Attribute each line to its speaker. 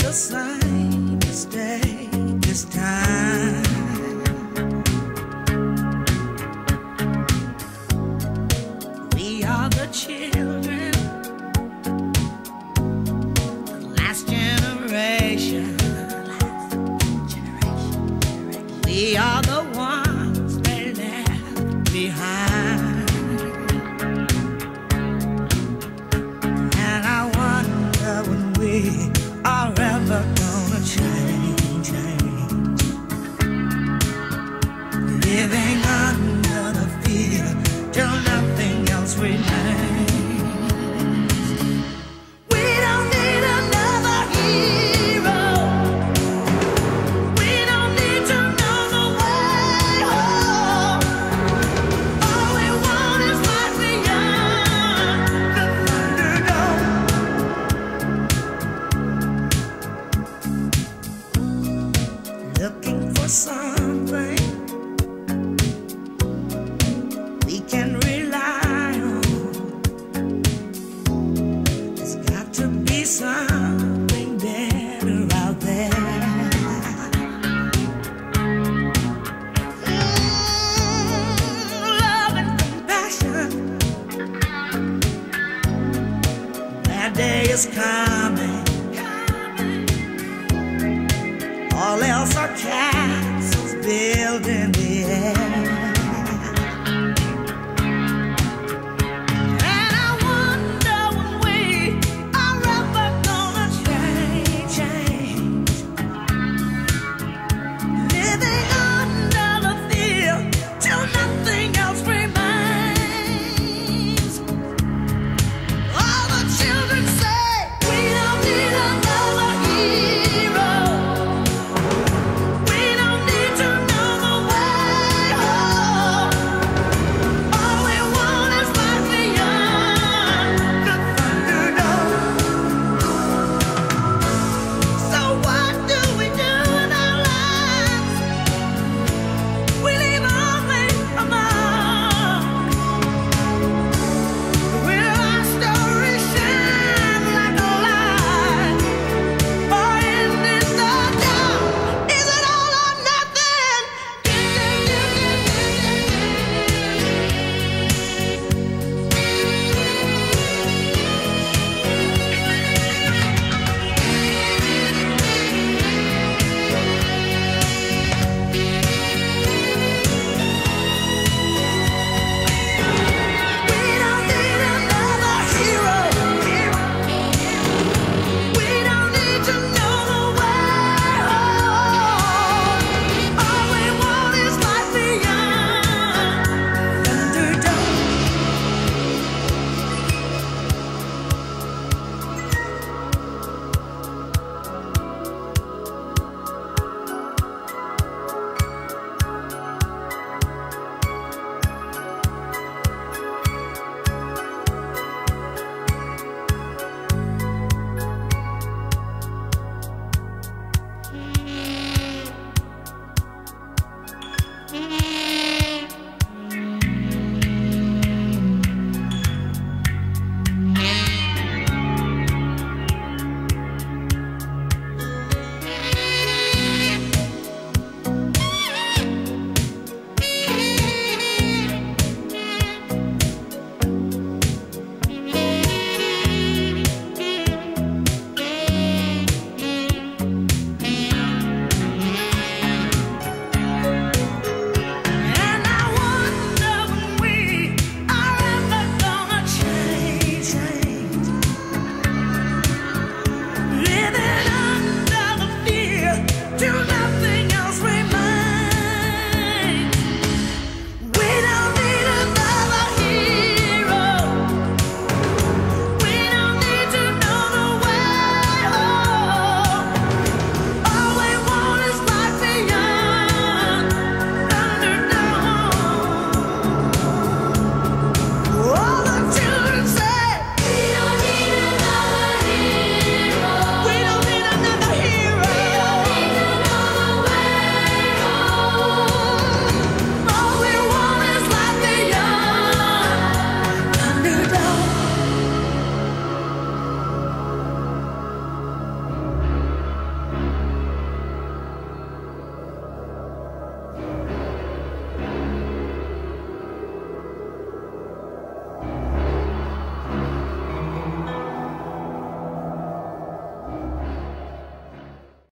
Speaker 1: the same mistake this time. We are the children, the last generation. We are the ones they left behind. And I wonder when we are ever gonna change. Living under the fear till nothing else remains. We don't need another hero. We don't need to know the way home. All we want is life beyond the Thunderdome. Looking for something we can rely on. There's got to be something better out there. Love and compassion. That day is coming. All else are castles built in